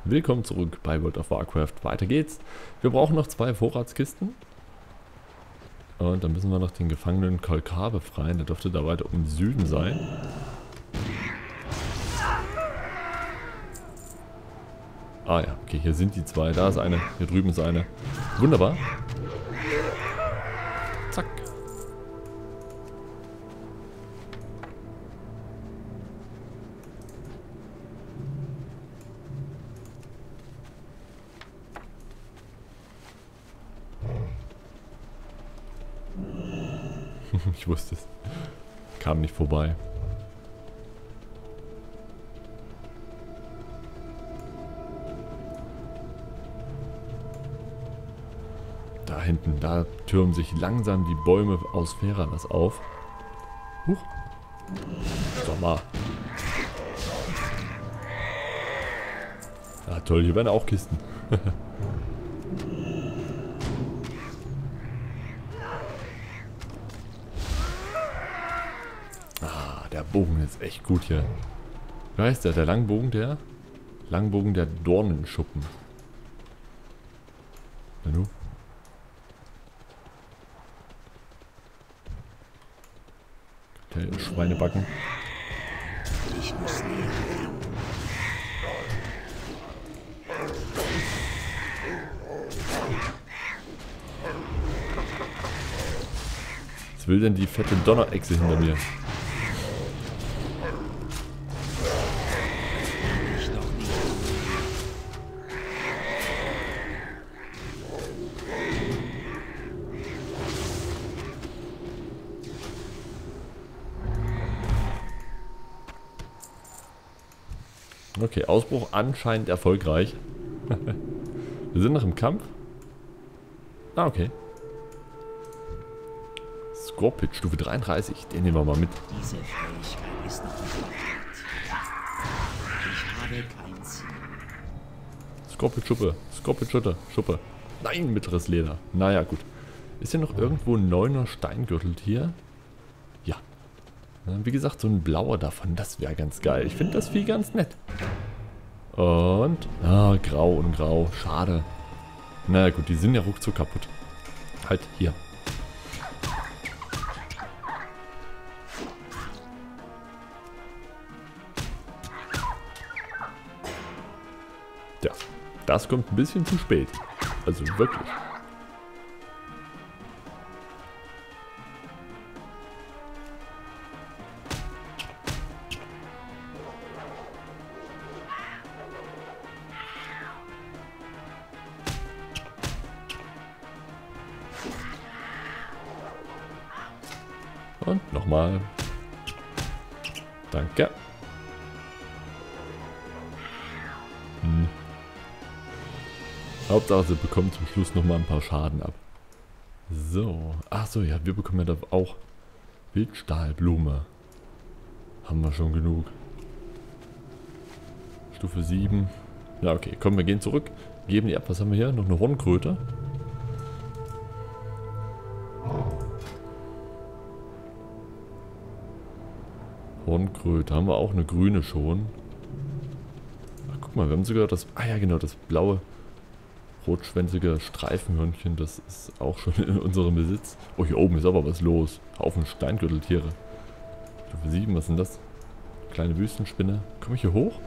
Willkommen zurück bei World of Warcraft. Weiter geht's. Wir brauchen noch 2 Vorratskisten. Und dann müssen wir noch den gefangenen Kolkar befreien. Der dürfte da weiter im Süden sein. Ah ja, okay, hier sind die 2. Da ist eine, hier drüben ist eine. Wunderbar. Zack. Ich wusste es. Kam nicht vorbei. Da hinten, da türmen sich langsam die Bäume aus Feralas auf. Huch. Sag mal. Ah toll, hier werden auch Kisten. Der Bogen ist echt gut hier. Wie heißt der? Der Langbogen der? Langbogen der Dornenschuppen. Na nu? Der Schweinebacken. Ich muss näher. Was will denn die fette Donnerechse hinter mir? Okay, Ausbruch anscheinend erfolgreich. Wir sind noch im Kampf. Ah, okay. Scorpit, Stufe 33. Den nehmen wir mal mit. Diese Fähigkeit ist noch nicht erkannt. Ich habe kein Ziel. Scorpit-Schuppe. Scorpit-Schuppe. Nein, mittleres Leder. Naja, gut. Ist hier noch irgendwo ein 9er Steingürtel hier? Ja. Wie gesagt, so ein blauer davon, das wäre ganz geil. Ich finde das Vieh ganz nett. Und, grau und grau. Schade. Na gut, die sind ja ruckzuck kaputt. Halt, hier. Ja, das kommt ein bisschen zu spät. Also wirklich. Und nochmal. Danke. Hauptsache, sie bekommen zum Schluss nochmal ein paar Schaden ab. So. Achso, ja, wir bekommen ja da auch Wildstahlblume. Haben wir schon genug. Stufe 7. Ja, okay. Komm, wir gehen zurück. Geben die ab. Was haben wir hier? Noch eine Hornkröte. Hornkröte. Haben wir auch eine grüne schon. Ach, guck mal, wir haben sogar das... Ah ja, genau, das blaue, rotschwänzige Streifenhörnchen. Das ist auch schon in unserem Besitz. Oh, hier oben ist aber was los. Haufen Steingürteltiere. Stufe 7, was sind das? Kleine Wüstenspinne. Komme ich hier hoch?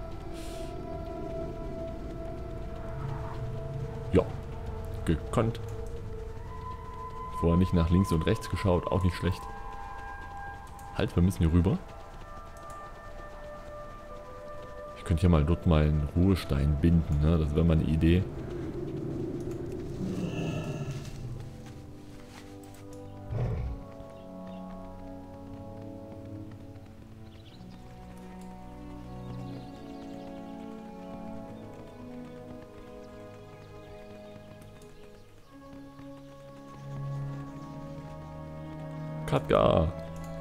Ja. Gekonnt. Vorher nicht nach links und rechts geschaut. Auch nicht schlecht. Halt, wir müssen hier rüber. Ich könnte ja mal dort mal einen Ruhestein binden, ne? Das wäre mal eine Idee. Katka.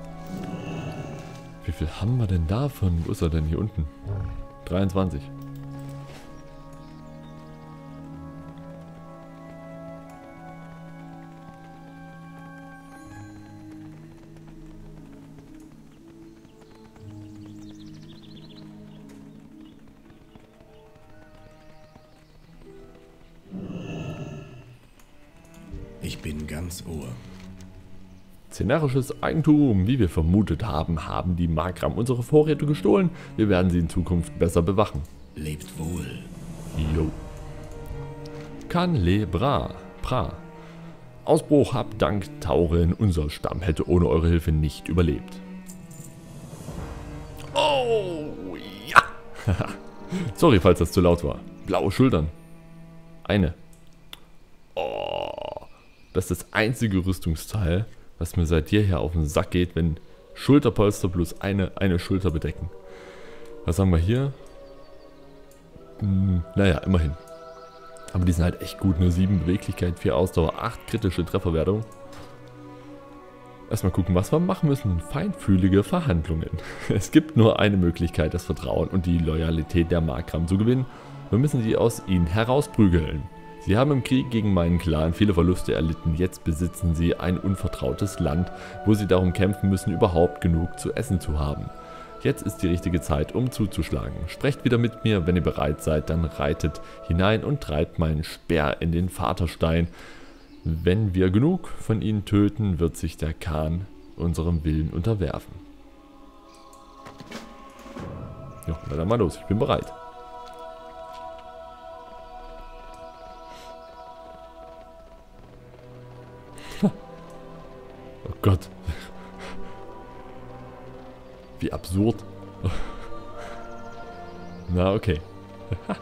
Wie viel haben wir denn davon? Wo ist er denn hier unten? 23. Ich bin ganz Ohr. Szenarisches Eigentum. Wie wir vermutet haben, haben die Markram unsere Vorräte gestohlen. Wir werden sie in Zukunft besser bewachen. Lebt wohl. Jo. Canlebra. Pra. Ausbruch abdank Tauren. Unser Stamm hätte ohne eure Hilfe nicht überlebt. Oh, ja. Sorry, falls das zu laut war. Blaue Schultern. Eine. Oh. Das ist das einzige Rüstungsteil, was mir seit jeher auf den Sack geht, wenn Schulterpolster plus eine Schulter bedecken. Was haben wir hier? Naja, immerhin. Aber die sind halt echt gut. Nur 7 Beweglichkeit, 4 Ausdauer, 8 kritische Trefferwertung. Erstmal gucken, was wir machen müssen. Feinfühlige Verhandlungen. Es gibt nur eine Möglichkeit, das Vertrauen und die Loyalität der Markram zu gewinnen. Wir müssen sie aus ihnen herausprügeln. Sie haben im Krieg gegen meinen Clan viele Verluste erlitten. Jetzt besitzen sie ein unvertrautes Land, wo sie darum kämpfen müssen, überhaupt genug zu essen zu haben. Jetzt ist die richtige Zeit, um zuzuschlagen. Sprecht wieder mit mir, wenn ihr bereit seid, dann reitet hinein und treibt meinen Speer in den Vaterstein. Wenn wir genug von ihnen töten, wird sich der Khan unserem Willen unterwerfen. Ja, dann mal los, ich bin bereit. Oh Gott. Wie absurd. Na, okay. Oh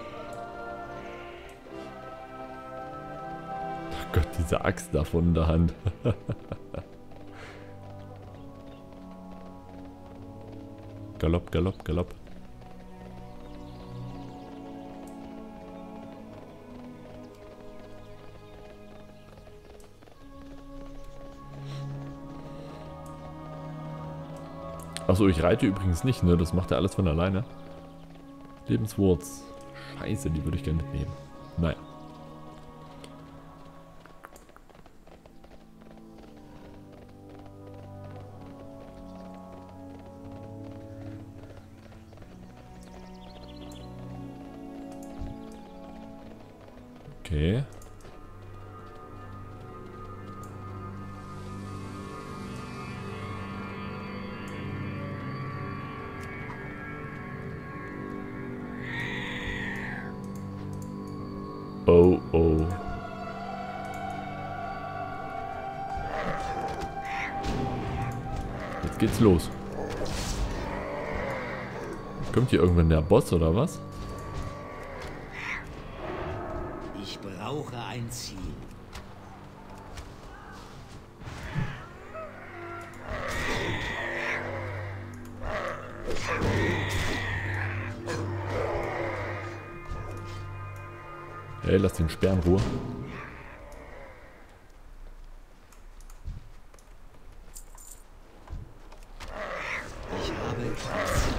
Gott, diese Axt davon in der Hand. Galopp, Galopp, Galopp. Achso, ich reite übrigens nicht, ne? Das macht er alles von alleine. Lebenswurz. Scheiße, die würde ich gerne mitnehmen. Naja. Okay. Oh, oh. Jetzt geht's los. Kommt hier irgendwann der Boss oder was? Ich brauche ein Ziel. Ey, lass den Speer in Ruhe. Ich habe kein Ziel.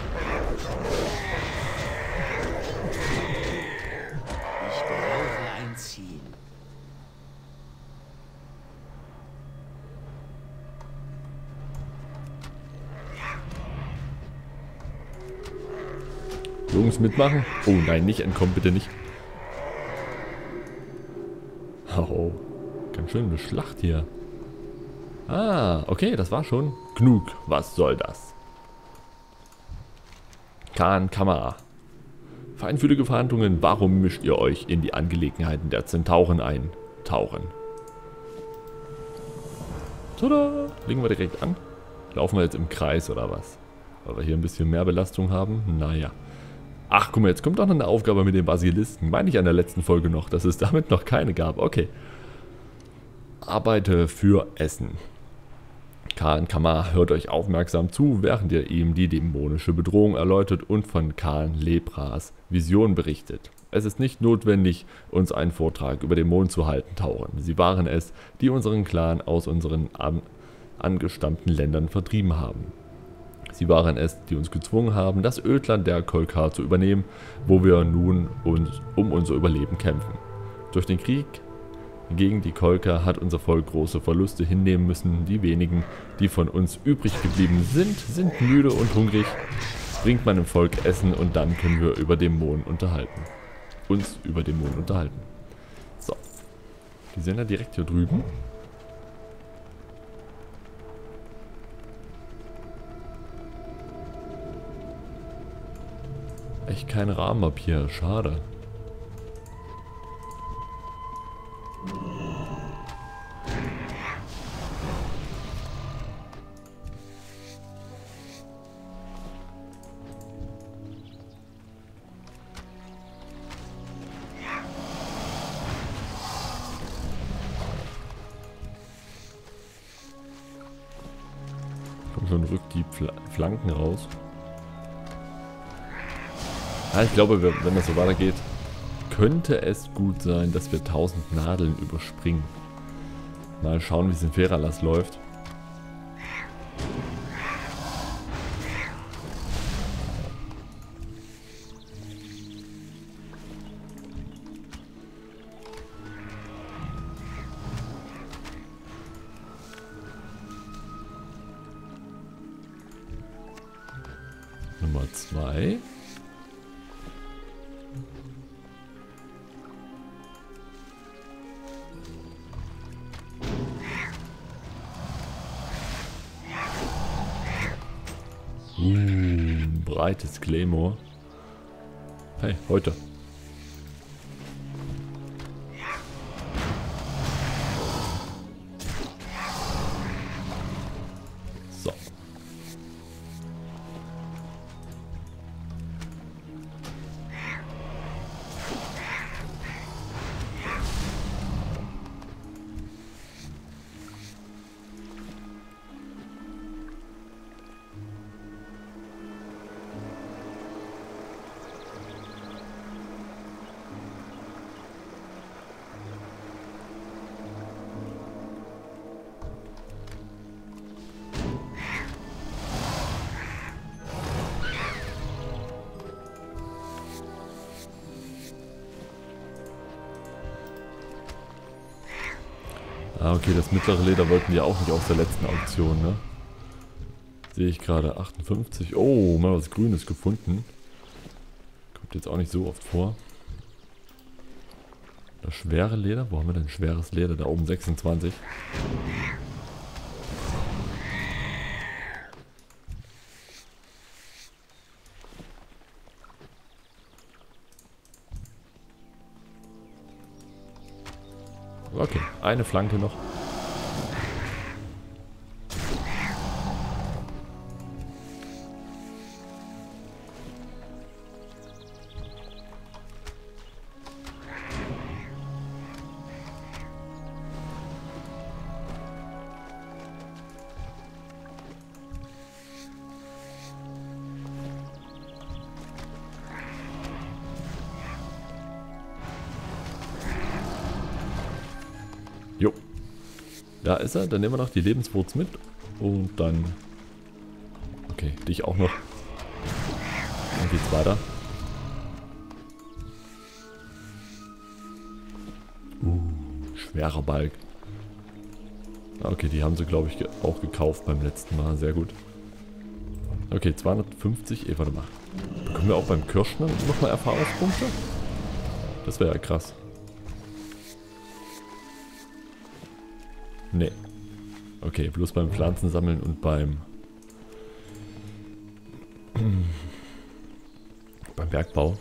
Ich brauche ein Ziel. Jungs, mitmachen? Oh nein, nicht entkommen, bitte nicht. Oh, ganz schön eine Schlacht hier. Ah, okay, das war schon. Genug, was soll das? Khan Kamera. Feinfühlige Verhandlungen, warum mischt ihr euch in die Angelegenheiten der Zentauren ein? Tauren. Tada! Legen wir direkt an. Laufen wir jetzt im Kreis oder was? Weil wir hier ein bisschen mehr Belastung haben? Naja. Ach, guck mal, jetzt kommt auch noch eine Aufgabe mit den Basilisken. Meine ich an der letzten Folge noch, dass es damit noch keine gab. Okay. Arbeite für Essen. Khan Kamar hört euch aufmerksam zu, während ihr ihm die dämonische Bedrohung erläutert und von Canlebras Vision berichtet. Es ist nicht notwendig, uns einen Vortrag über den Mond zu halten, Tauren. Sie waren es, die unseren Clan aus unseren angestammten Ländern vertrieben haben. Sie waren es, die uns gezwungen haben, das Ödland der Kolkar zu übernehmen, wo wir nun um unser Überleben kämpfen. Durch den Krieg gegen die Kolkar hat unser Volk große Verluste hinnehmen müssen. Die wenigen, die von uns übrig geblieben sind, sind müde und hungrig. Bringt meinem Volk Essen und dann können wir über Dämonen unterhalten. Uns über Dämonen unterhalten. So. Die sind ja direkt hier drüben. Echt kein Rahmenpapier, schade. Komm schon, rückt die Flanken raus. Ja, ich glaube, wenn das so weitergeht, könnte es gut sein, dass wir 1000 Nadeln überspringen. Mal schauen, wie es in Feralas läuft. Nummer 2. Breites Claymore. Hey, heute. So. Ah, okay, das mittlere Leder wollten die auch nicht aus der letzten Auktion, ne? Sehe ich gerade 58. Oh, mal was Grünes gefunden. Kommt jetzt auch nicht so oft vor. Das schwere Leder, wo haben wir denn schweres Leder? Da oben 26. Okay, eine Flanke noch. Jo. Da ist er. Dann nehmen wir noch die Lebenswurz mit. Und dann... Okay, dich auch noch. Dann geht's weiter. Schwerer Balk. Okay, die haben sie, glaube ich, auch gekauft beim letzten Mal. Sehr gut. Okay, 250. Warte mal. Bekommen wir auch beim Kirschner nochmal Erfahrungspunkte? Das wäre ja krass. Nee. Okay, bloß beim Pflanzen sammeln und beim Bergbau.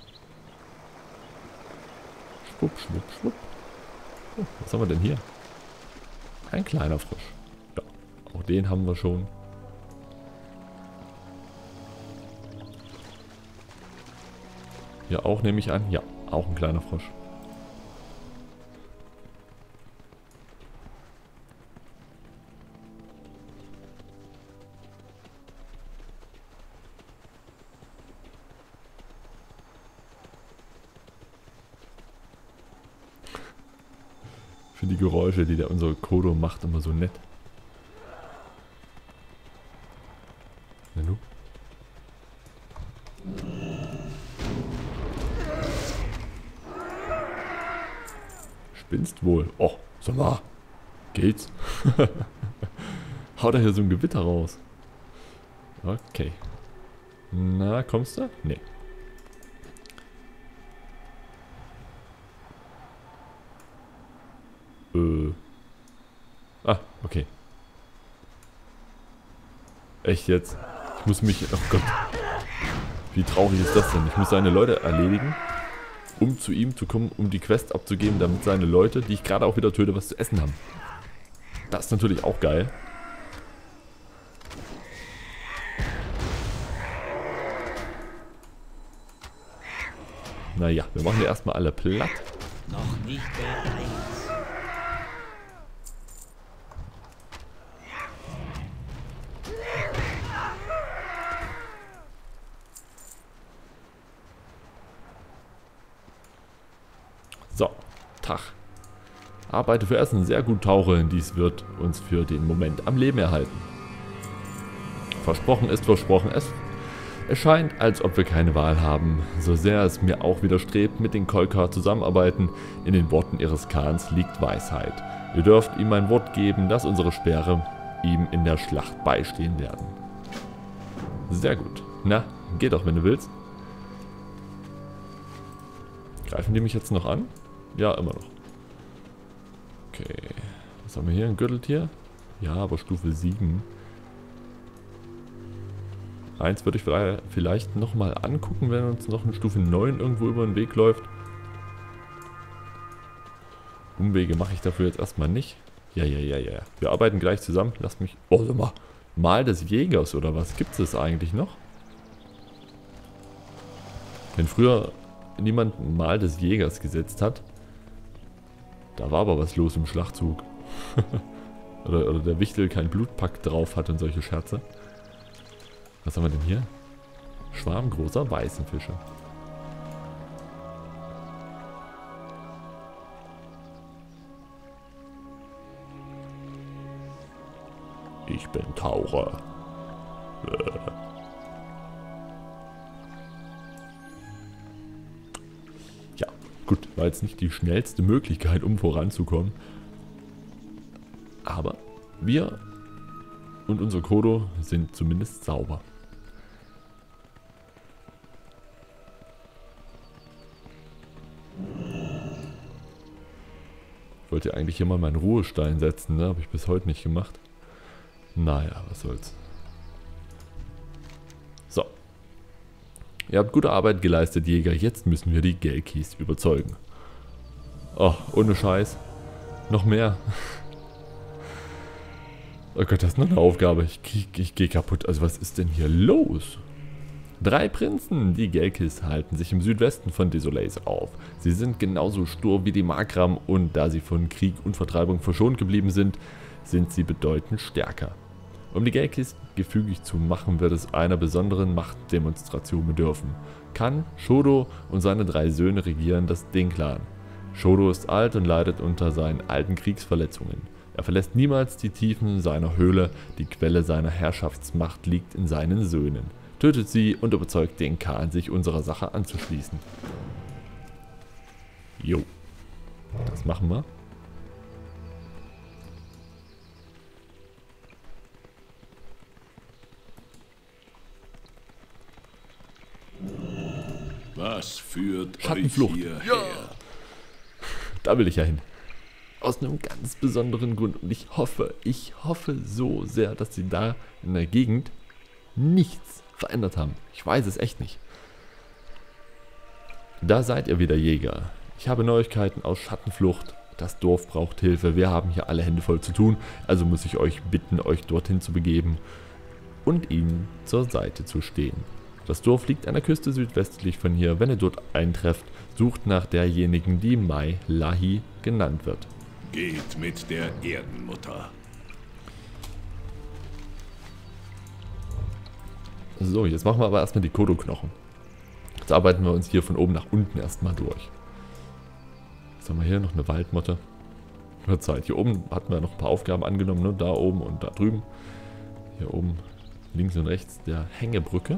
Schwupp, schwupp, schwupp. Oh, was haben wir denn hier? Ein kleiner Frosch. Ja, auch den haben wir schon. Ja, auch nehme ich an. Ja, auch ein kleiner Frosch. Für die Geräusche, die der unsere Kodo macht, immer so nett. Na nu? Spinnst wohl. Oh, sag mal. Geht's? Haut er hier so ein Gewitter raus. Okay. Na, kommst du? Nee. Ah, okay. Echt jetzt? Ich muss mich... Oh Gott. Wie traurig ist das denn? Ich muss seine Leute erledigen, um zu ihm zu kommen, um die Quest abzugeben, damit seine Leute, die ich gerade auch wieder töte, was zu essen haben. Das ist natürlich auch geil. Naja, wir machen die erstmal alle platt. Noch nicht bereit. So, Tag. Arbeite für Essen, sehr gut tauche. Dies wird uns für den Moment am Leben erhalten. Versprochen ist versprochen. Es scheint, als ob wir keine Wahl haben. So sehr es mir auch widerstrebt, mit den Kolkar zusammenarbeiten, in den Worten ihres Khans liegt Weisheit. Ihr dürft ihm mein Wort geben, dass unsere Speere ihm in der Schlacht beistehen werden. Sehr gut. Na, geh doch, wenn du willst. Greifen die mich jetzt noch an? Ja, immer noch. Okay. Was haben wir hier? Ein Gürteltier? Ja, aber Stufe 7. Eins würde ich vielleicht nochmal angucken, wenn uns noch eine Stufe 9 irgendwo über den Weg läuft. Umwege mache ich dafür jetzt erstmal nicht. Ja. Wir arbeiten gleich zusammen. Lasst mich... Oh, sag mal. Mal des Jägers oder was? Gibt es das eigentlich noch? Wenn früher niemand ein Mal des Jägers gesetzt hat, da war aber was los im Schlachtzug. oder der Wichtel kein Blutpakt drauf hat und solche Scherze. Was haben wir denn hier? Schwarm großer Weißenfische. Ich bin Taucher. Ja, gut, war jetzt nicht die schnellste Möglichkeit, um voranzukommen. Aber wir und unser Kodo sind zumindest sauber. Ich wollte eigentlich hier mal meinen Ruhestein setzen, ne? Habe ich bis heute nicht gemacht. Naja, was soll's. So. Ihr habt gute Arbeit geleistet, Jäger. Jetzt müssen wir die Gelkis überzeugen. Oh, ohne Scheiß. Noch mehr. Oh Gott, das ist noch eine Aufgabe. Ich gehe kaputt. Also was ist denn hier los? 3 Prinzen, die Gelkis, halten sich im Südwesten von Desolace auf. Sie sind genauso stur wie die Markram und da sie von Krieg und Vertreibung verschont geblieben sind, sind sie bedeutend stärker. Um die Gelkis gefügig zu machen, wird es einer besonderen Machtdemonstration bedürfen. Kann Shodo und seine 3 Söhne regieren das Ding-Clan. Shodo ist alt und leidet unter seinen alten Kriegsverletzungen. Er verlässt niemals die Tiefen seiner Höhle, die Quelle seiner Herrschaftsmacht liegt in seinen Söhnen. Tötet sie und überzeugt den Khan, sich unserer Sache anzuschließen. Jo, das machen wir. Was führt Schattenflucht. euch hierher? Ja. Da will ich ja hin. Aus einem ganz besonderen Grund. Und ich hoffe so sehr, dass sie da in der Gegend nichts verändert haben. Ich weiß es echt nicht. Da seid ihr wieder, Jäger. Ich habe Neuigkeiten aus Schattenflucht. Das Dorf braucht Hilfe. Wir haben hier alle Hände voll zu tun. Also muss ich euch bitten, euch dorthin zu begeben und ihnen zur Seite zu stehen. Das Dorf liegt an der Küste südwestlich von hier. Wenn ihr dort eintrefft, sucht nach derjenigen, die Mai Lahi genannt wird. Geht mit der Erdenmutter. So, jetzt machen wir aber erstmal die Kodo-Knochen. Jetzt arbeiten wir uns hier von oben nach unten erstmal durch. Jetzt haben wir hier noch eine Waldmotte. Wird Zeit. Hier oben hatten wir noch ein paar Aufgaben angenommen, ne? Da oben und da drüben. Hier oben links und rechts der Hängebrücke.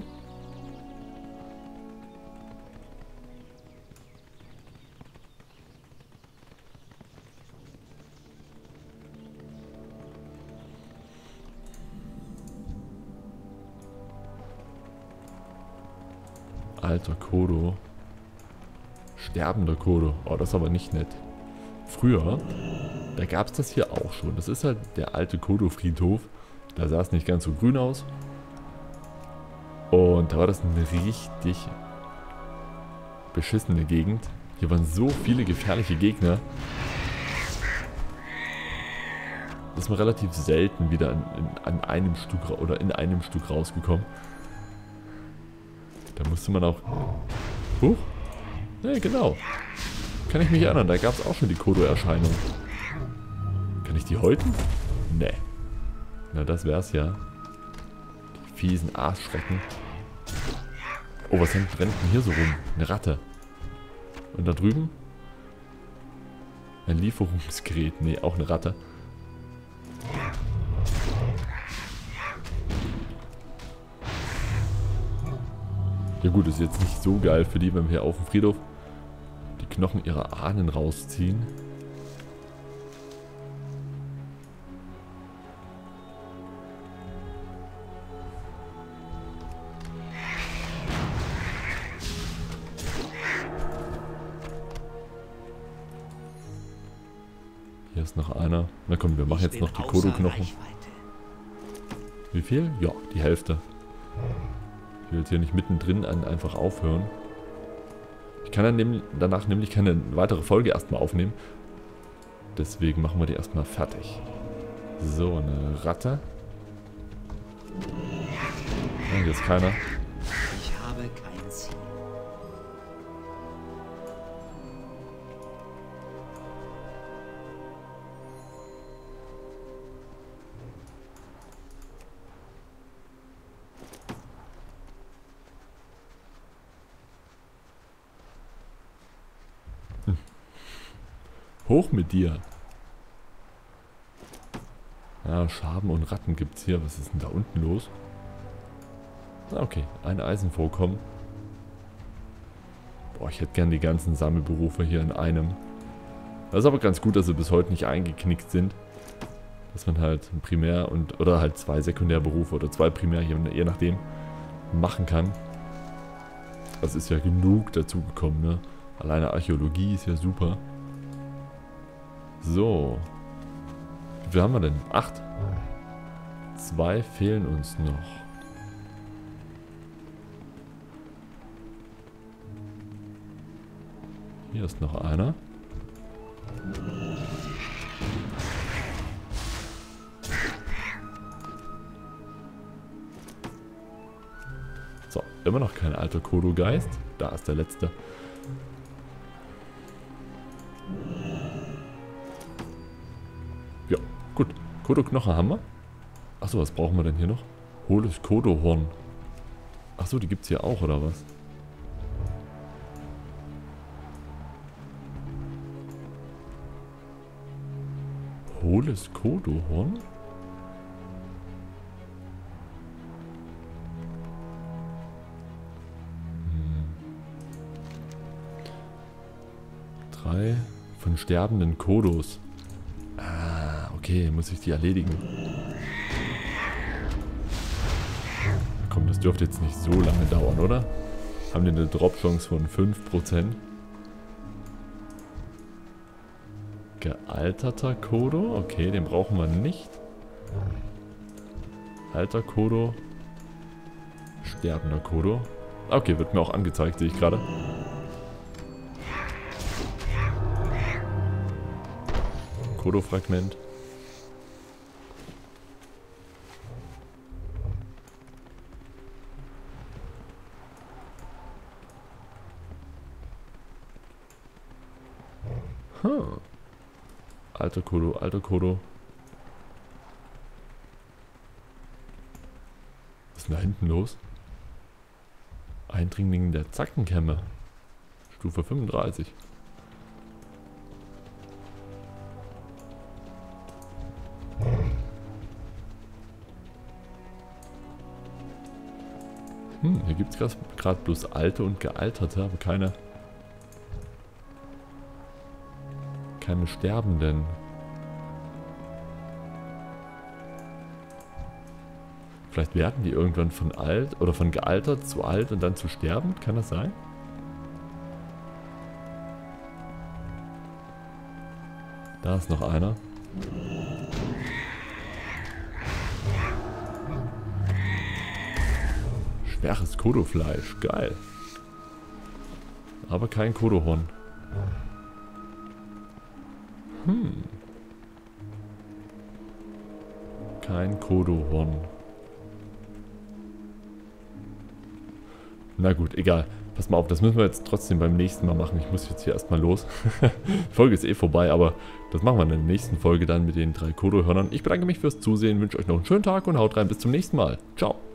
Alter Kodo. Sterbender Kodo. Oh, das ist aber nicht nett. früher, da gab es das hier auch schon. Das ist halt der alte Kodo-Friedhof. Da sah es nicht ganz so grün aus. Und da war das eine richtig beschissene Gegend. Hier waren so viele gefährliche Gegner. Das ist man relativ selten wieder an einem Stück oder in einem Stück rausgekommen. Da musste man auch... Huch? Ja, genau. Kann ich mich erinnern, da gab es auch schon die Kodo-Erscheinung. Kann ich die häuten? Nee. Na, das wär's ja. Die fiesen Arschschrecken. Oh, was rennt denn hier so rum? Eine Ratte. Und da drüben? Ein Lieferungsgerät. Nee, auch eine Ratte. Ja gut, ist jetzt nicht so geil für die, wenn wir hier auf dem Friedhof die Knochen ihrer Ahnen rausziehen. Hier ist noch einer. Na komm, wir machen jetzt noch die Kodo-Knochen. Wie viel? Ja, die Hälfte. Ich will jetzt hier nicht mittendrin einfach aufhören. Ich kann dann danach nämlich keine weitere Folge erstmal aufnehmen. Deswegen machen wir die erstmal fertig. So, eine Ratte. Ja, hier ist keiner. Ich habe kein Ziel. Hoch mit dir. Ja, Schaben und Ratten gibt's hier. Was ist denn da unten los? Okay, ein Eisenvorkommen. Boah, ich hätte gern die ganzen Sammelberufe hier in einem. Das ist aber ganz gut, dass sie bis heute nicht eingeknickt sind. Dass man halt ein Primär- oder halt 2 Sekundärberufe oder 2 Primär, je nachdem, machen kann. Das ist ja genug dazu gekommen, ne? Alleine Archäologie ist ja super. So. Wie viel haben wir denn? 8. 2 fehlen uns noch. Hier ist noch einer. So, immer noch kein alter Kodo-Geist. Da ist der letzte. Ja, gut. Kodo-Knochen haben wir. Achso, was brauchen wir denn hier noch? Hohles Kodo-Horn. Achso, die gibt es hier auch, oder was? Hohles Kodo-Horn? Drei von sterbenden Kodos. Ah, okay, muss ich die erledigen. Komm, das dürfte jetzt nicht so lange dauern, oder? Haben die eine Drop-Chance von 5%? Gealterter Kodo? Okay, den brauchen wir nicht. Alter Kodo. Sterbender Kodo. Okay, wird mir auch angezeigt, sehe ich gerade. Kodo-Fragment. Alter Kodo, alter Kodo. Was ist denn da hinten los? Eindringling der Zackenkämme. Stufe 35. Hier gibt es gerade bloß alte und gealterte, aber keine Sterbenden. Vielleicht werden die irgendwann von alt oder von gealtert zu alt und dann zu sterben? Kann das sein? Da ist noch einer. Schweres Kodofleisch. Geil. Aber kein Kodohorn. Kein Kodohorn. Na gut, egal. Pass mal auf, das müssen wir jetzt trotzdem beim nächsten Mal machen. Ich muss jetzt hier erstmal los. Die Folge ist eh vorbei, aber das machen wir in der nächsten Folge dann mit den 3 Kodohörnern. Ich bedanke mich fürs Zusehen, wünsche euch noch einen schönen Tag und haut rein. Bis zum nächsten Mal. Ciao.